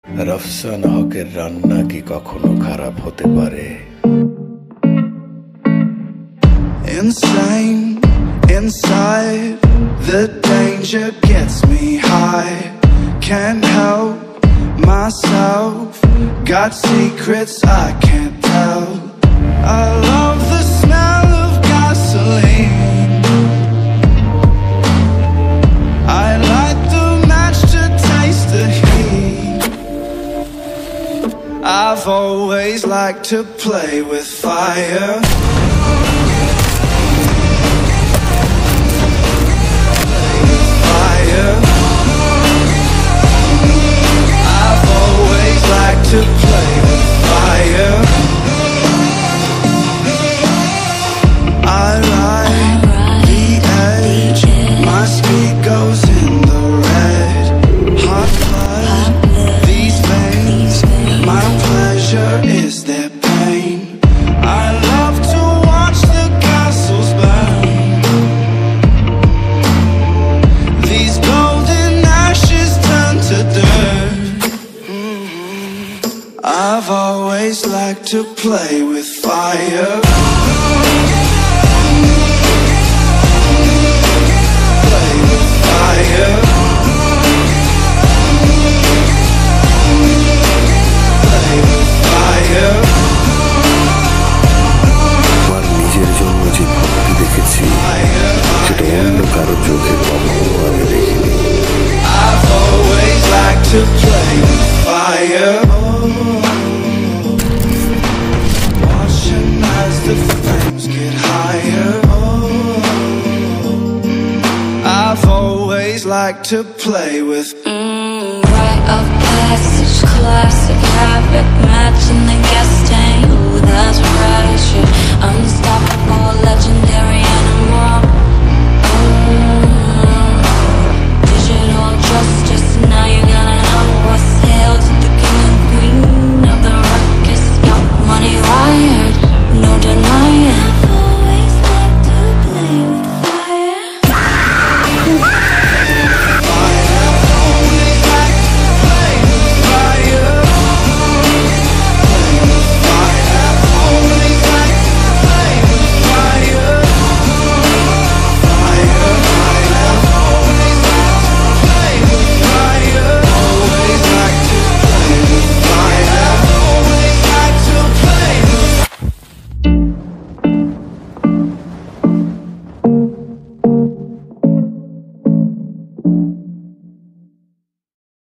রফসান হকের রান্না কি কখনো খারাপ হতে পারে? Insane, inside, the danger gets me high. Can't help myself, got secrets I can't tell. I love the smell of gasoline. I light the match to taste the heat. I've always liked to play with fire. I've always liked to play with fire. I ride the edge, my speed goes in the red. Hot blood, these veins, my pleasure is their pain. I love to watch the castles burn. These golden ashes turn to dirt. I've always liked to play with fire. Play with fire. Play with fire. আমার নিজের জন্য যে ভক্তি দেখেছি সেটা অন্য কারো চোখে কখনো আমি দেখিনি। I've always liked to play with fire. Watching as the flames get higher. I've always liked to play with rite of passage.